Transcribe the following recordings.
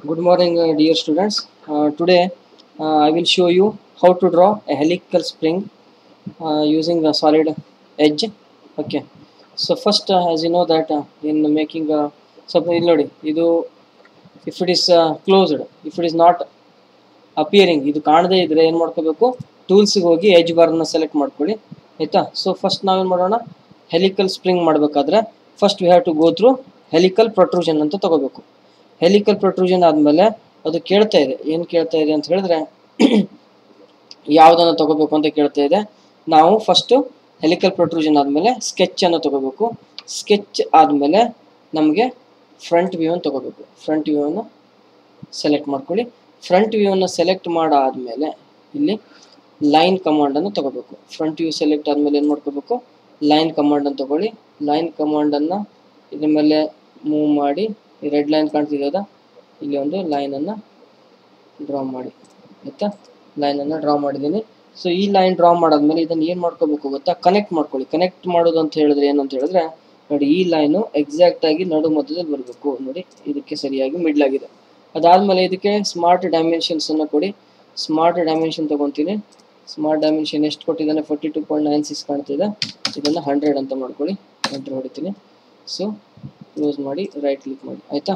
Good morning, dear students. Today I will show you how to draw a helical spring using a solid edge. Okay. So first, as you know that in making a something ನೋಡಿ ಇದು if it is closed, if it is not appearing, ಇದು ಕಾಣದೇ ಇದ್ರೆ ಏನು ಮಾಡ್ಕೋಬೇಕು, ಟೂಲ್ಸ್ಗೆ ಹೋಗಿ edge ಬಾರ್ನ select ಮಾಡ್ಕೊಳ್ಳಿ ಆಯ್ತಾ. ಸೊ ಫಸ್ಟ್ ನಾವೇನು ಮಾಡೋಣ, ಹೆಲಿಕಲ್ ಸ್ಪ್ರಿಂಗ್ ಮಾಡಬೇಕಾದ್ರೆ first we have to go through helical protrusion ಅಂತ ತಗೋಬೇಕು. ಹೆಲಿಕಲ್ ಪ್ರೊಟ್ರೂಷನ್ ಆದಮೇಲೆ ಅದು ಕೇಳ್ತಾ ಇದೆ, ಏನು ಕೇಳ್ತಾ ಇದೆ ಅಂತ ಹೇಳಿದ್ರೆ ಯಾವುದನ್ನು ತಗೋಬೇಕು ಅಂತ ಕೇಳ್ತಾ ಇದೆ. ನಾವು ಫಸ್ಟು ಹೆಲಿಕಲ್ ಪ್ರೊಟ್ರೂಷನ್ ಆದಮೇಲೆ ಸ್ಕೆಚನ್ನು ತಗೋಬೇಕು. ಸ್ಕೆಚ್ ಆದಮೇಲೆ ನಮಗೆ ಫ್ರಂಟ್ ವ್ಯೂವನ್ನು ತಗೋಬೇಕು. ಫ್ರಂಟ್ ವ್ಯೂವನ್ನು ಸೆಲೆಕ್ಟ್ ಮಾಡ್ಕೊಳ್ಳಿ. ಫ್ರಂಟ್ ವ್ಯೂವನ್ನು ಸೆಲೆಕ್ಟ್ ಮಾಡಾದಮೇಲೆ ಇಲ್ಲಿ ಲೈನ್ ಕಮಾಂಡನ್ನು ತಗೋಬೇಕು. ಫ್ರಂಟ್ ವ್ಯೂ ಸೆಲೆಕ್ಟ್ ಆದಮೇಲೆ ಏನು ಮಾಡ್ಕೋಬೇಕು, ಲೈನ್ ಕಮಾಂಡನ್ನು ತಗೊಳ್ಳಿ. ಲೈನ್ ಕಮಾಂಡನ್ನು ಇದ್ರ ಮೇಲೆ ಮೂವ್ ಮಾಡಿ, ಈ ರೆಡ್ ಲೈನ್ ಕಾಣ್ತಿದ್ದದ, ಇಲ್ಲಿ ಒಂದು ಲೈನನ್ನು ಡ್ರಾ ಮಾಡಿ ಆಯಿತಾ. ಲೈನನ್ನು ಡ್ರಾ ಮಾಡಿದ್ದೀನಿ. ಸೊ ಈ ಲೈನ್ ಡ್ರಾ ಮಾಡಾದ್ಮೇಲೆ ಇದನ್ನು ಏನು ಮಾಡ್ಕೋಬೇಕು ಗೊತ್ತಾ, ಕನೆಕ್ಟ್ ಮಾಡ್ಕೊಳ್ಳಿ. ಕನೆಕ್ಟ್ ಮಾಡೋದು ಅಂತ ಹೇಳಿದ್ರೆ ಏನಂತ ಹೇಳಿದ್ರೆ ನೋಡಿ, ಈ ಲೈನು ಎಕ್ಸಾಕ್ಟಾಗಿ ನಡು ಮಧ್ಯದಲ್ಲಿ ಬರಬೇಕು. ನೋಡಿ ಇದಕ್ಕೆ ಸರಿಯಾಗಿ ಮಿಡ್ಲಾಗಿದೆ. ಅದಾದಮೇಲೆ ಇದಕ್ಕೆ ಸ್ಮಾರ್ಟ್ ಡೈಮೆನ್ಷನ್ಸನ್ನು ಕೊಡಿ. ಸ್ಮಾರ್ಟ್ ಡೈಮೆನ್ಷನ್ ತೊಗೊತೀನಿ. ಸ್ಮಾರ್ಟ್ ಡೈಮೆನ್ಷನ್ ಎಷ್ಟು ಕೊಟ್ಟಿದ್ದಾನೆ, 42.96 ಕಾಣ್ತಿದೆ. ಇದನ್ನು 100 ಅಂತ ಮಾಡ್ಕೊಳ್ಳಿ. ಎಂಟ್ರ್ ಹೊಡಿತೀನಿ. ಸೊ ಕ್ಲೋಸ್ ಮಾಡಿ, ರೈಟ್ ಕ್ಲಿಕ್ ಮಾಡಿ ಆಯಿತಾ.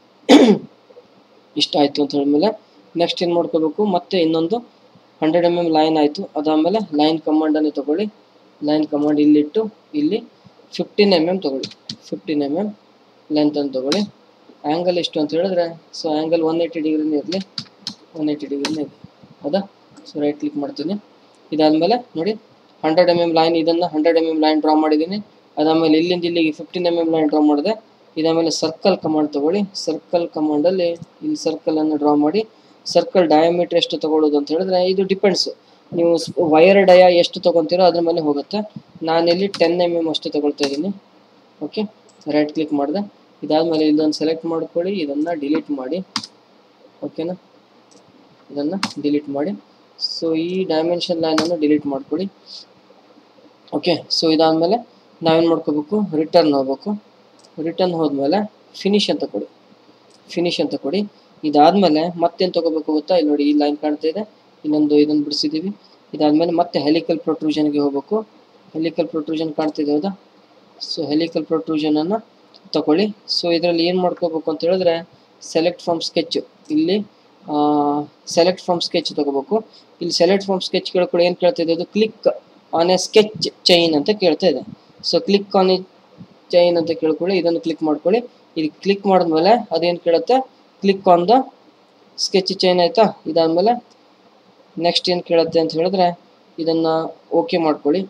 ಇಷ್ಟ ಆಯಿತು ಅಂತ ಹೇಳಿದ್ಮೇಲೆ ನೆಕ್ಸ್ಟ್ ಏನು ಮಾಡ್ಕೋಬೇಕು, ಮತ್ತೆ ಇನ್ನೊಂದು 100 mm ಲೈನ್ ಆಯಿತು. ಅದಾದಮೇಲೆ ಲೈನ್ ಕಮಾಂಡನ್ನು ತೊಗೊಳ್ಳಿ. ಲೈನ್ ಕಮಾಂಡ್ ಇಲ್ಲಿಟ್ಟು ಇಲ್ಲಿ 15 mm ತೊಗೊಳ್ಳಿ. 15 mm ಲೆಂತನ್ನು ತೊಗೊಳ್ಳಿ. ಆ್ಯಂಗಲ್ ಎಷ್ಟು ಅಂತ ಹೇಳಿದ್ರೆ, ಸೊ ಆ್ಯಂಗಲ್ 180 ಡಿಗ್ರಿನೇ ಇರಲಿ. 180 ಡಿಗ್ರಿನೇ ಇದೆ ಹೌದಾ. ಸೊ ರೈಟ್ ಕ್ಲಿಕ್ ಮಾಡ್ತೀನಿ. ಇದಾದಮೇಲೆ ನೋಡಿ 100 mm ಲೈನ್, ಇದನ್ನು 100 mm ಲೈನ್ ಡ್ರಾ ಮಾಡಿದ್ದೀನಿ. ಅದಾದಮೇಲೆ ಇಲ್ಲಿಂದ ಇಲ್ಲಿಗೆ 15 mm ಲೈನ್ ಡ್ರಾ ಮಾಡಿದೆ. ಇದಾದಮೇಲೆ ಸರ್ಕಲ್ ಕಮಾಂಡ್ ತೊಗೊಳ್ಳಿ. ಸರ್ಕಲ್ ಕಮಾಂಡಲ್ಲಿ ಇಲ್ಲಿ ಸರ್ಕಲನ್ನು ಡ್ರಾ ಮಾಡಿ. ಸರ್ಕಲ್ ಡಯಾಮೀಟ್ರ್ ಎಷ್ಟು ತೊಗೊಳ್ಳೋದು ಅಂತ ಹೇಳಿದ್ರೆ ಇದು ಡಿಪೆಂಡ್ಸ್, ನೀವು ವೈರ್ ಡಯ ಎಷ್ಟು ತೊಗೊತೀರೋ ಅದ್ರ ಮೇಲೆ ಹೋಗುತ್ತೆ. ನಾನಿಲ್ಲಿ 10 mm ಅಷ್ಟು ತೊಗೊಳ್ತಾ ಇದ್ದೀನಿ. ಓಕೆ, ರೈಟ್ ಕ್ಲಿಕ್ ಮಾಡಿದೆ. ಇದಾದಮೇಲೆ ಇದನ್ನು ಸೆಲೆಕ್ಟ್ ಮಾಡ್ಕೊಳ್ಳಿ, ಇದನ್ನು ಡಿಲೀಟ್ ಮಾಡಿ. ಓಕೆನಾ, ಇದನ್ನು ಡಿಲೀಟ್ ಮಾಡಿ. ಸೊ ಈ ಡೈಮೆನ್ಷನ್ ಲೈನನ್ನು ಡಿಲೀಟ್ ಮಾಡ್ಕೊಳ್ಳಿ. ಓಕೆ, ಸೊ ಇದಾದಮೇಲೆ ನಾವೇನು ಮಾಡ್ಕೋಬೇಕು, ರಿಟರ್ನ್ ಹೋಗ್ಬೇಕು. ರಿಟರ್ನ್ ಹೋದ್ಮೇಲೆ ಫಿನಿಶ್ ಅಂತ ಕೊಡಿ. ಫಿನಿಶ್ ಅಂತ ಕೊಡಿ. ಇದಾದಮೇಲೆ ಮತ್ತೇನು ತೊಗೋಬೇಕು ಗೊತ್ತಾ, ಇಲ್ಲಿ ನೋಡಿ ಈ ಲೈನ್ ಕಾಣ್ತಾ ಇದೆ, ಇದನ್ನು ಬಿಡಿಸಿದ್ದೀವಿ. ಇದಾದಮೇಲೆ ಮತ್ತೆ ಹೆಲಿಕಲ್ ಪ್ರೊಟ್ರೂಷನ್ಗೆ ಹೋಗಬೇಕು. ಹೆಲಿಕಲ್ ಪ್ರೊಟ್ರೂಷನ್ ಕಾಣ್ತಿದೆ ಹೌದಾ. ಸೊ ಹೆಲಿಕಲ್ ಪ್ರೊಟ್ರೂಷನನ್ನು ತಗೊಳ್ಳಿ. ಸೊ ಇದರಲ್ಲಿ ಏನು ಮಾಡ್ಕೋಬೇಕು ಅಂತ ಹೇಳಿದ್ರೆ ಸೆಲೆಕ್ಟ್ ಫ್ರಮ್ ಸ್ಕೆಚ್, ಇಲ್ಲಿ ಸೆಲೆಕ್ಟ್ ಫ್ರಮ್ ಸ್ಕೆಚ್ ತಗೋಬೇಕು. ಇಲ್ಲಿ ಸೆಲೆಕ್ಟ್ ಫ್ರಮ್ ಸ್ಕೆಚ್ ಕೇಳ್ಕೊಳ್ಳಿ. ಏನು ಕೇಳ್ತಾ ಇದೆ, ಅದು click on a sketch chain ಅಂತ ಕೇಳ್ತಾ ಇದೆ. So click on a chain ಅಂತ ಕೇಳ್ಕೊಳ್ಳಿ. ಇದನ್ನು ಕ್ಲಿಕ್ ಮಾಡ್ಕೊಳ್ಳಿ. ಇದು ಕ್ಲಿಕ್ ಮಾಡಿದ್ಮೇಲೆ ಅದೇನು ಕೇಳುತ್ತೆ, click on the sketch chain ಆಯಿತಾ. ಇದಾದಮೇಲೆ ನೆಕ್ಸ್ಟ್ ಏನು ಕೇಳುತ್ತೆ ಅಂತ ಹೇಳಿದ್ರೆ ಇದನ್ನು ಓಕೆ ಮಾಡ್ಕೊಳ್ಳಿ.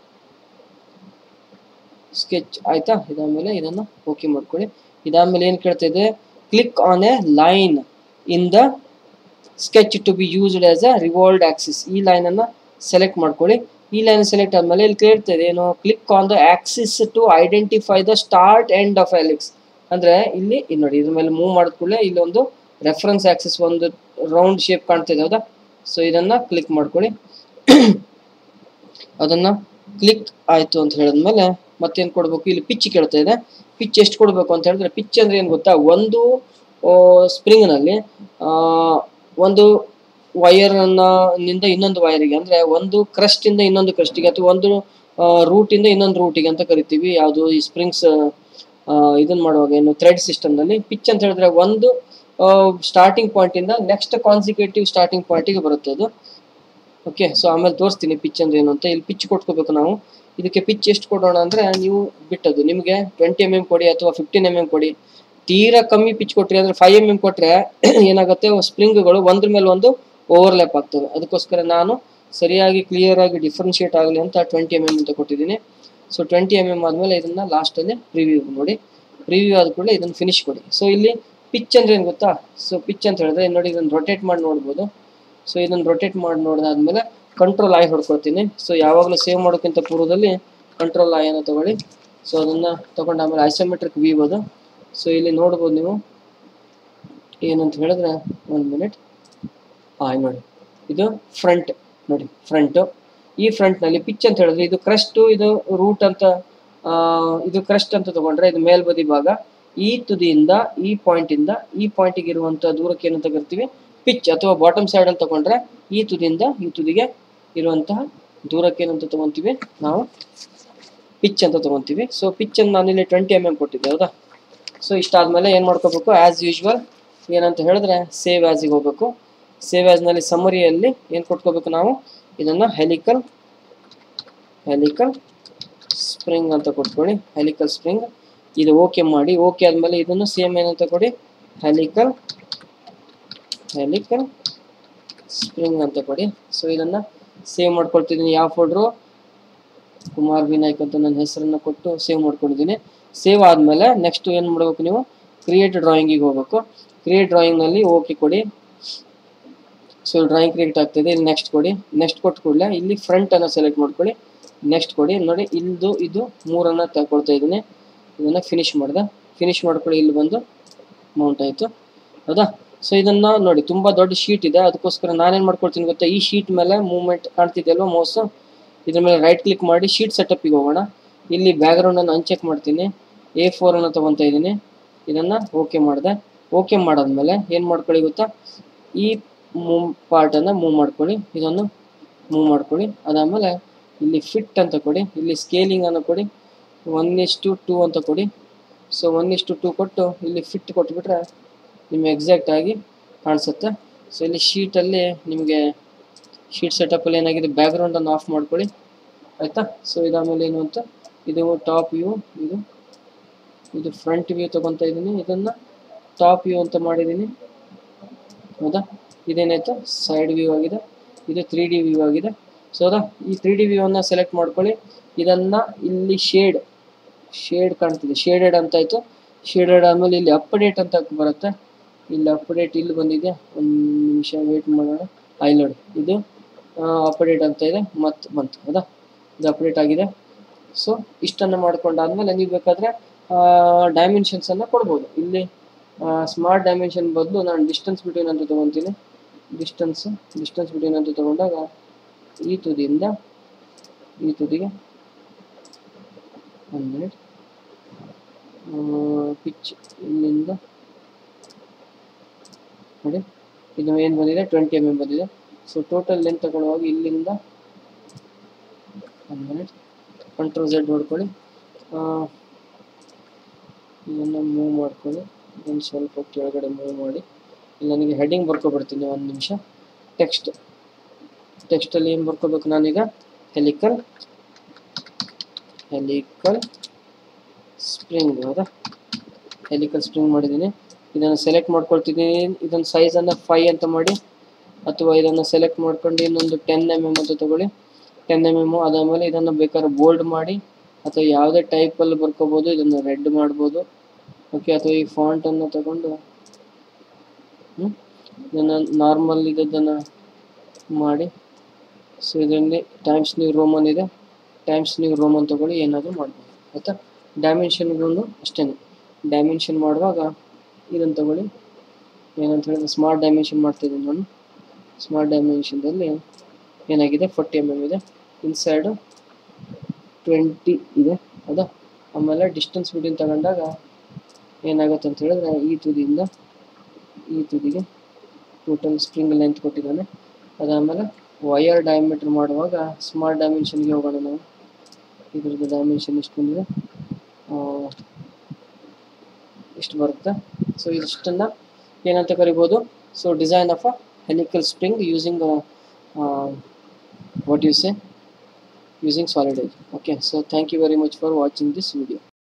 ಸ್ಕೆಚ್ ಆಯಿತಾ. ಇದಾದಮೇಲೆ ಇದನ್ನು ಓಕೆ ಮಾಡ್ಕೊಳ್ಳಿ. ಇದಾದಮೇಲೆ ಏನು ಕೇಳ್ತಾ ಇದೆ, click on a line in the sketch to be used as a revolved axis. ಈ ಲೈನನ್ನು ಸೆಲೆಕ್ಟ್ ಮಾಡ್ಕೊಳ್ಳಿ. ಈ ಲೈನ್ ಸೆಲೆಕ್ಟ್ ಆದಮೇಲೆ ಇಲ್ಲಿ ಕೇಳ್ತಾ ಇದೆ ಏನು, click on the axis to identify the start end of helix. ಅಂದರೆ ಇಲ್ಲಿ ನೋಡಿ ಇದ್ರ ಮೇಲೆ ಮೂವ್ ಮಾಡಿದ ಕೂಡಲೇ ಇಲ್ಲೊಂದು ರೆಫರೆನ್ಸ್ ಆಕ್ಸಿಸ್ ಒಂದು ರೌಂಡ್ ಶೇಪ್ ಕಾಣ್ತಿದೆ ಹೌದಾ. ಸೊ ಇದನ್ನು ಕ್ಲಿಕ್ ಮಾಡ್ಕೊಳ್ಳಿ. ಅದನ್ನು ಕ್ಲಿಕ್ ಆಯಿತು ಅಂತ ಹೇಳಿದ್ಮೇಲೆ ಮತ್ತೇನು ಕೊಡಬೇಕು, ಇಲ್ಲಿ ಪಿಚ್ ಕೇಳ್ತಾ ಇದೆ. ಪಿಚ್ ಎಷ್ಟು ಕೊಡಬೇಕು ಅಂತ ಹೇಳಿದ್ರೆ, ಪಿಚ್ ಅಂದರೆ ಏನು ಗೊತ್ತಾ, ಒಂದು ಸ್ಪ್ರಿಂಗ್ನಲ್ಲಿ ಒಂದು ವೈರನ್ನಿಂದ ಇನ್ನೊಂದು ವೈರಿಗೆ, ಅಂದರೆ ಒಂದು ಕ್ರಸ್ಟಿಂದ ಇನ್ನೊಂದು ಕ್ರಸ್ಟಿಗೆ ಅಥವಾ ಒಂದು ರೂಟಿಂದ ಇನ್ನೊಂದು ರೂಟಿಗೆ ಅಂತ ಕರಿತೀವಿ. ಯಾವುದು ಈ ಸ್ಪ್ರಿಂಗ್ಸ್ ಇದನ್ನು ಮಾಡುವಾಗ ಏನು ಥ್ರೆಡ್ ಸಿಸ್ಟಮ್ನಲ್ಲಿ. ಪಿಚ್ ಅಂತ ಹೇಳಿದ್ರೆ ಒಂದು ಸ್ಟಾರ್ಟಿಂಗ್ ಪಾಯಿಂಟಿಂದ ನೆಕ್ಸ್ಟ್ ಕಾನ್ಸಿಕ್ಯೂಟಿವ್ ಸ್ಟಾರ್ಟಿಂಗ್ ಪಾಯಿಂಟಿಗೆ ಬರುತ್ತೆ ಅದು. ಓಕೆ, ಸೊ ಆಮೇಲೆ ತೋರಿಸ್ತೀನಿ ಪಿಚ್ ಅಂದರೆ ಏನು ಅಂತ. ಇಲ್ಲಿ ಪಿಚ್ ಕೊಟ್ಕೋಬೇಕು ನಾವು. ಇದಕ್ಕೆ ಪಿಚ್ ಎಷ್ಟು ಕೊಡೋಣ ಅಂದರೆ ನೀವು ಬಿಟ್ಟದ್ದು, ನಿಮಗೆ 20 mm ಕೊಡಿ ಅಥವಾ 15 mm ಕೊಡಿ. ತೀರಾ ಕಮ್ಮಿ ಪಿಚ್ ಕೊಟ್ಟರೆ ಅಂದರೆ 5 mm ಕೊಟ್ಟರೆ ಏನಾಗುತ್ತೆ, ಸ್ಪ್ರಿಂಗ್ಗಳು ಒಂದ್ರ ಮೇಲೆ ಒಂದು ಓವರ್ಲ್ಯಾಪ್ ಆಗ್ತವೆ. ಅದಕ್ಕೋಸ್ಕರ ನಾನು ಸರಿಯಾಗಿ ಕ್ಲಿಯರಾಗಿ ಡಿಫ್ರೆನ್ಷಿಯೇಟ್ ಆಗಲಿ ಅಂತ 20 mm ಅಂತ ಕೊಟ್ಟಿದ್ದೀನಿ. ಸೊ 20 mm ಆದಮೇಲೆ ಇದನ್ನು ಲಾಸ್ಟಲ್ಲಿ ಪ್ರಿವ್ಯೂ ನೋಡಿ. ಪ್ರಿವ್ಯೂ ಆದ ಕೂಡಲೇ ಇದನ್ನು ಫಿನಿಶ್ ಕೊಡಿ. ಸೊ ಇಲ್ಲಿ ಪಿಚ್ ಅಂದರೆ ಏನು ಗೊತ್ತಾ, ಸೊ ಪಿಚ್ ಅಂತ ಹೇಳಿದ್ರೆ ನೋಡಿ ಇದನ್ನು ರೊಟೇಟ್ ಮಾಡಿ ನೋಡ್ಬೋದು. ಸೊ ಇದನ್ನು ರೊಟೇಟ್ ಮಾಡಿ ನೋಡಿದಾದ್ಮೇಲೆ ಕಂಟ್ರೋಲ್ ಐ ಹೊಡ್ಕೊಳ್ತೀನಿ. ಸೊ ಯಾವಾಗಲೂ ಸೇವ್ ಮಾಡೋಕ್ಕಿಂತ ಪೂರ್ವದಲ್ಲಿ ಕಂಟ್ರೋಲ್ ಐ ಅನ್ನು ತೊಗೊಳ್ಳಿ. ಸೊ ಅದನ್ನು ತೊಗೊಂಡು ಆಮೇಲೆ ಐಸೋಮೆಟ್ರಿಕ್ ವ್ಯೂ ಅದು. ಸೊ ಇಲ್ಲಿ ನೋಡ್ಬೋದು ನೀವು ಏನಂತ ಹೇಳಿದ್ರೆ, 1 ಮಿನಿಟ್. ನೋಡಿ ಇದು ಫ್ರಂಟ್ ನೋಡಿ, ಫ್ರಂಟು. ಈ ಫ್ರಂಟ್ನಲ್ಲಿ ಪಿಚ್ ಅಂತ ಹೇಳಿದ್ರೆ ಇದು ಕ್ರಸ್ಟು, ಇದು ರೂಟ್ ಅಂತ, ಇದು ಕ್ರಸ್ಟ್ ಅಂತ ತೊಗೊಂಡ್ರೆ ಇದು ಮೇಲ್ಬದಿ ಭಾಗ, ಈ ತುದಿಯಿಂದ ಈ ಪಾಯಿಂಟಿಂದ ಈ ಪಾಯಿಂಟಿಗೆ ಇರುವಂಥ ದೂರಕ್ಕೆ ಏನಂತ ಕರಿತೀವಿ ಪಿಚ್, ಅಥವಾ ಬಾಟಮ್ ಸೈಡಲ್ಲಿ ತಗೊಂಡ್ರೆ ಈ ತುದಿಯಿಂದ ಈ ತುದಿಗೆ ಇರುವಂತಹ ದೂರಕ್ಕೆ ಏನಂತ ತಗೊತೀವಿ ನಾವು ಪಿಚ್ ಅಂತ ತಗೊತೀವಿ. ಸೊ ಪಿಚ್ಚನ್ನು ನಾನಿಲ್ಲಿ 20 mm ಕೊಟ್ಟಿದ್ದೆ, ಹೌದಾ. ಸೊ ಇಷ್ಟಾದಮೇಲೆ ಏನು ಮಾಡ್ಕೋಬೇಕು, ಆ್ಯಸ್ ಯೂಶ್ವಲ್ ಏನಂತ ಹೇಳಿದ್ರೆ ಸೇವ್ ಆ್ಯಸಿಗೆ ಹೋಗಬೇಕು. ಸೇವ್ ಆ್ಯಸ್ನಲ್ಲಿ ಸಮ್ಮರಿಯಲ್ಲಿ ಏನು ಕೊಟ್ಕೋಬೇಕು ನಾವು, ಇದನ್ನು ಹೆಲಿಕಲ್ ಸ್ಪ್ರಿಂಗ್ ಅಂತ ಕೊಟ್ಕೊಳ್ಳಿ. ಹೆಲಿಕಲ್ ಸ್ಪ್ರಿಂಗ್ ಇದು ಓಕೆ ಮಾಡಿ. ಓಕೆ ಆದಮೇಲೆ ಇದನ್ನು ಸೇಮ್ ಏನಂತ ಕೊಡಿ, ಹೆಲಿಕಲ್ ಸ್ಪ್ರಿಂಗ್ ಅಂತ ಕೊಡಿ. ಸೊ ಇದನ್ನು ಸೇವ್ ಮಾಡ್ಕೊಳ್ತಿದ್ದೀನಿ. ಯಾವ ಫೋಲ್ಡ್ರು, ಕುಮಾರ್ ವಿನಾಯಕ್ ಅಂತ ನನ್ನ ಹೆಸರನ್ನು ಕೊಟ್ಟು ಸೇವ್ ಮಾಡ್ಕೊಂಡಿದ್ದೀನಿ. ಸೇವ್ ಆದಮೇಲೆ ನೆಕ್ಸ್ಟ್ ಏನು ಮಾಡಬೇಕು, ನೀವು ಕ್ರಿಯೇಟ್ ಡ್ರಾಯಿಂಗಿಗೆ ಹೋಗಬೇಕು. ಕ್ರಿಯೇಟ್ ಡ್ರಾಯಿಂಗ್ನಲ್ಲಿ ಓಕೆ ಕೊಡಿ. ಸೊ ಡ್ರಾಯಿಂಗ್ ಕ್ರಿಯೇಟ್ ಆಗ್ತಿದೆ. ಇಲ್ಲಿ ನೆಕ್ಸ್ಟ್ ಕೊಡಿ. ನೆಕ್ಸ್ಟ್ ಕೊಟ್ಟು ಕೂಡಲೇ ಇಲ್ಲಿ ಫ್ರಂಟನ್ನು ಸೆಲೆಕ್ಟ್ ಮಾಡ್ಕೊಳ್ಳಿ. ನೆಕ್ಸ್ಟ್ ಕೊಡಿ. ನೋಡಿ ಇದು 3 ತಗೊಳ್ತಾ ಇದ್ದೀನಿ. ಇದನ್ನು ಫಿನಿಶ್ ಮಾಡ್ಕೊಳ್ಳಿ. ಇಲ್ಲಿ ಬಂದು ಮೌಂಟ್ ಆಯಿತು, ಹೌದಾ. ಸೊ ಇದನ್ನು ನೋಡಿ ತುಂಬ ದೊಡ್ಡ ಶೀಟ್ ಇದೆ, ಅದಕ್ಕೋಸ್ಕರ ನಾನೇನು ಮಾಡ್ಕೊಳ್ತೀನಿ ಗೊತ್ತಾ, ಈ ಶೀಟ್ ಮೇಲೆ ಮೂವ್ಮೆಂಟ್ ಕಾಣ್ತಿದೆಯಲ್ವ ಮೌಸು, ಇದ್ರ ಮೇಲೆ ರೈಟ್ ಕ್ಲಿಕ್ ಮಾಡಿ ಶೀಟ್ ಸೆಟಪ್ಪಿಗೆ ಹೋಗೋಣ. ಇಲ್ಲಿ ಬ್ಯಾಕ್ಗ್ರೌಂಡನ್ನು ಅನ್ಚೆಕ್ ಮಾಡ್ತೀನಿ. A4 ತೊಗೊತಾ ಇದ್ದೀನಿ. ಇದನ್ನು ಓಕೆ ಮಾಡಾದ್ಮೇಲೆ ಏನು ಮಾಡ್ಕೊಳ್ಳಿ ಗೊತ್ತಾ, ಈ ಪಾರ್ಟನ್ನು ಮೂವ್ ಮಾಡ್ಕೊಳ್ಳಿ. ಇದನ್ನು ಮೂವ್ ಮಾಡ್ಕೊಳ್ಳಿ. ಅದಾದಮೇಲೆ ಇಲ್ಲಿ ಫಿಟ್ ಅಂತ ಕೊಡಿ. ಇಲ್ಲಿ ಸ್ಕೇಲಿಂಗನ್ನು ಕೊಡಿ, 1:2 ಅಂತ ಕೊಡಿ. ಸೊ 1:2 ಕೊಟ್ಟು ಇಲ್ಲಿ ಫಿಟ್ ಕೊಟ್ಬಿಟ್ರೆ ನಿಮಗೆ ಎಕ್ಸಾಕ್ಟಾಗಿ ಕಾಣಿಸುತ್ತೆ. ಸೊ ಇಲ್ಲಿ ಶೀಟಲ್ಲಿ ನಿಮಗೆ ಶೀಟ್ ಸೆಟಪ್ಪಲ್ಲಿ ಏನಾಗಿದೆ, ಬ್ಯಾಕ್ಗ್ರೌಂಡನ್ನು ಆಫ್ ಮಾಡ್ಕೊಳ್ಳಿ, ಆಯಿತಾ. ಸೊ ಇದಾದಮೇಲೆ ಏನು ಅಂತ, ಇದು ಟಾಪ್ ವ್ಯೂ, ಇದು ಫ್ರಂಟ್ ವ್ಯೂ ತೊಗೊತಾ ಇದ್ದೀನಿ. ಇದನ್ನು ಟಾಪ್ ವ್ಯೂ ಅಂತ ಮಾಡಿದ್ದೀನಿ, ಹೌದಾ. ಇದೇನಾಯಿತು, ಸೈಡ್ ವ್ಯೂ ಆಗಿದೆ. ಇದು 3D ವ್ಯೂ ಆಗಿದೆ. ಸೊ ಹೌದಾ, ಈ 3D ವ್ಯೂವನ್ನು ಸೆಲೆಕ್ಟ್ ಮಾಡ್ಕೊಳ್ಳಿ. ಇದನ್ನು ಇಲ್ಲಿ ಶೇಡ್ ಕಾಣ್ತಿದೆ, ಶೇಡೆಡ್ ಅಂತಾಯಿತು. ಶೇಡೆಡ್ ಆದಮೇಲೆ ಇಲ್ಲಿ ಅಪ್ಡೇಟ್ ಅಂತ ಬರುತ್ತೆ. ಇಲ್ಲಿ ಅಪ್ಡೇಟ್ ಇಲ್ಲಿ ಬಂದಿದೆ, ಒಂದು ನಿಮಿಷ ವೇಟ್ ಮಾಡೋಣ. ನೋಡಿ ಇದು ಅಪ್ಡೇಟ್ ಅಂತ ಇದೆ, ಮತ್ತು ಬಂತು, ಹೌದಾ. ಇದು ಅಪ್ಡೇಟ್ ಆಗಿದೆ. ಸೊ ಇಷ್ಟನ್ನು ಮಾಡ್ಕೊಂಡಾದ್ಮೇಲೆ ನೀವು ಬೇಕಾದರೆ ಡೈಮೆನ್ಷನ್ಸನ್ನು ಕೊಡ್ಬೋದು. ಇಲ್ಲಿ ಸ್ಮಾರ್ಟ್ ಡೈಮೆನ್ಷನ್ ಬದಲು ನಾನು ಡಿಸ್ಟೆನ್ಸ್ ಬಿಟ್ವೀನ್ ಅಂತ ತೊಗೊತೀನಿ. ಡಿಸ್ಟೆನ್ಸ್ ಬಿಟ್ವೀನ್ ಅಂತ ತೊಗೊಂಡಾಗ ಈ ತುದಿಯಿಂದ ಈ ತುದಿಗೆ 1 ಮಿನಿಟ್, ಪಿಚ್ ಇಲ್ಲಿಂದ ನೋಡಿ, ಇದು ಏನು ಬಂದಿದೆ, 20 mm ಬಂದಿದೆ. ಸೊ ಟೋಟಲ್ ಲೆಂತ್ ತಗೊಳ್ಳುವಾಗ ಇಲ್ಲಿಂದ 1 ಮಿನಿಟ್, Ctrl Z ಹೊಡ್ಕೊಳ್ಳಿ. ಇದನ್ನು ಮೂವ್ ಮಾಡ್ಕೊಳ್ಳಿ. ಇದನ್ನು ಸ್ವಲ್ಪ ಕೆಳಗಡೆ ಮೂವ್ ಮಾಡಿ. ಇಲ್ಲಿ ನನಗೆ ಹೆಡ್ಡಿಂಗ್ ಬರ್ಕೊಬಿಡ್ತೀನಿ, 1 ನಿಮಿಷ. ಟೆಕ್ಸ್ಟಲ್ಲಿ ಏನು ಬರ್ಕೋಬೇಕು ನಾನೀಗ, ಹೆಲಿಕಲ್ ಸ್ಪ್ರಿಂಗ್, ಹೌದಾ. ಹೆಲಿಕಲ್ ಸ್ಪ್ರಿಂಗ್ ಮಾಡಿದ್ದೀನಿ. ಇದನ್ನು ಸೆಲೆಕ್ಟ್ ಮಾಡ್ಕೊಳ್ತಿದ್ದೀನಿ. ಇದನ್ನು ಸೈಜನ್ನು 5 ಅಂತ ಮಾಡಿ, ಅಥವಾ ಇದನ್ನು ಸೆಲೆಕ್ಟ್ ಮಾಡ್ಕೊಂಡು ಇನ್ನೊಂದು 10 mm ಅಂತ ತೊಗೊಳ್ಳಿ. 10 mm ಅದಾದಮೇಲೆ ಇದನ್ನು ಬೇಕಾದ್ರೆ ಬೋಲ್ಡ್ ಮಾಡಿ, ಅಥವಾ ಯಾವುದೇ ಟೈಪಲ್ಲಿ ಬರ್ಕೋಬೋದು. ಇದನ್ನು ರೆಡ್ ಮಾಡ್ಬೋದು, ಓಕೆ. ಅಥವಾ ಈ ಫಾಂಟನ್ನು ತಗೊಂಡು ಇದನ್ನು ನಾರ್ಮಲ್ ಇದನ್ನು ಮಾಡಿ. ಸೊ ಇದರಲ್ಲಿ ಟೈಮ್ಸ್ ನ್ಯೂ ರೋಮನ್ ಇದೆ, ಟೈಮ್ಸ್ ನ್ಯೂ ರೋಮನ್ ತೊಗೊಳ್ಳಿ, ಏನಾದರೂ ಮಾಡ್ಬೋದು, ಆಯಿತಾ. ಡೈಮೆನ್ಷನ್ಗಳನ್ನು ಅಷ್ಟೇ, ಡೈಮೆನ್ಷನ್ ಮಾಡುವಾಗ ಇದನ್ನು ತಗೊಳ್ಳಿ. ಏನಂತ ಹೇಳಿದ್ರೆ ಸ್ಮಾರ್ಟ್ ಡೈಮೆನ್ಷನ್ ಮಾಡ್ತಿದ್ದೀನಿ ನಾನು. ಸ್ಮಾರ್ಟ್ ಡೈಮೆನ್ಷನ್ದಲ್ಲಿ ಏನಾಗಿದೆ, 40 mm ಇದೆ. ಇನ್ಸೈಡು 20 ಇದೆ, ಹೌದಾ. ಆಮೇಲೆ ಡಿಸ್ಟೆನ್ಸ್ ಬಿಟ್ವೀನ್ ತಗೊಂಡಾಗ ಏನಾಗುತ್ತೆ ಅಂತ ಹೇಳಿದ್ರೆ, ಈ ತುದಿಯಿಂದ ಈ ತುದಿಗೆ ಟೋಟಲ್ ಸ್ಪ್ರಿಂಗ್ ಲೆಂತ್ ಕೊಟ್ಟಿದ್ದಾನೆ. ಅದಾದಮೇಲೆ ವಯರ್ ಡಯಾಮೀಟರ್ ಮಾಡುವಾಗ ಸ್ಮಾರ್ಟ್ ಡೈಮೆನ್ಷನ್ಗೆ ಹೋಗೋಣ ನಾವು. ಇದ್ರದ್ದು ಡೈಮೆನ್ಷನ್ ಎಷ್ಟು ಬಂದಿದೆ, ಇಷ್ಟು ಬರುತ್ತೆ. ಸೊ ಇಷ್ಟನ್ನು ಏನಂತ ಕರಿಬೋದು, so design of a helical spring using what you say, using solid edge. Okay, so thank you very much for watching this video.